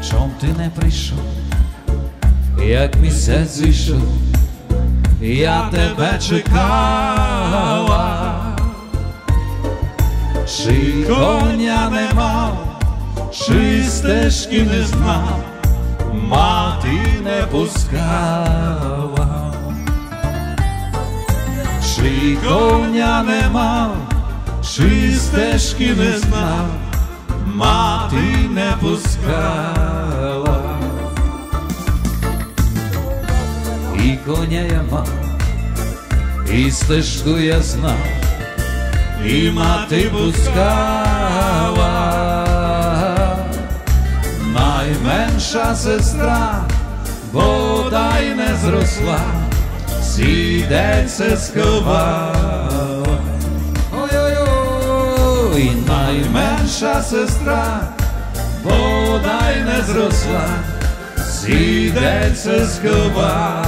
чом ти не прийшов, як місяць зійшов, я тебе чекала, чи коня не мав, чи стежки не знав, мати не пускала, чи коня не мав, чи стежки не знав, мати не пускала. І коня я мав, і стежку я знав, і мати пускала. Найменша сестра бодай не зросла, сідеться сховала. Ой-ой-ой, найменша сестра бодай не зросла, сідеться сховала.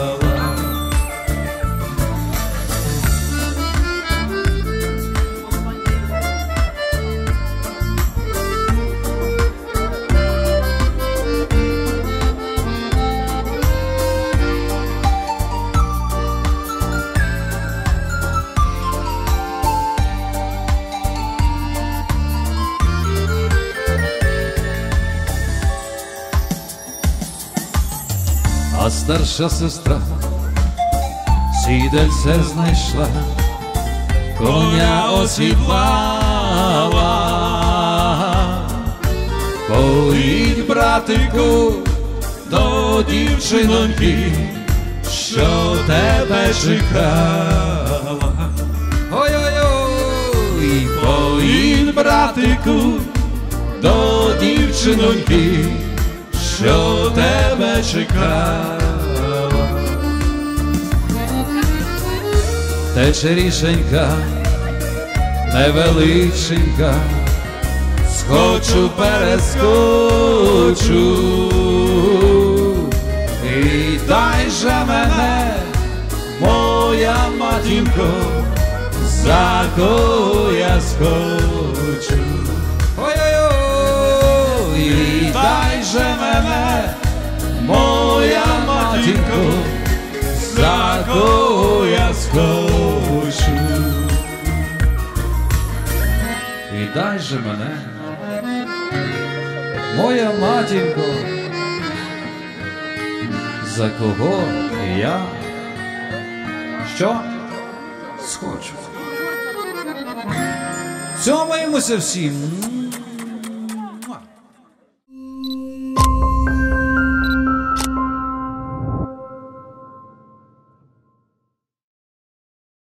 А старша сестра сідельце знайшла, коня осідлала. Поїдь, братику, до дівчиноньки, що тебе чекала. Ой-ой-ой, поїдь, братику, до дівчиноньки, що тебе чекала. Тече річенька невеличенька, схочу, перескочу, і дай же мене, моя матінко, за кого я скочу. Ой-ой-ой, і дай же мене, моя матінко, за кого я скочу. І дай же мене, моя матінко, за кого я що? Схочу. Цьомаємося всім.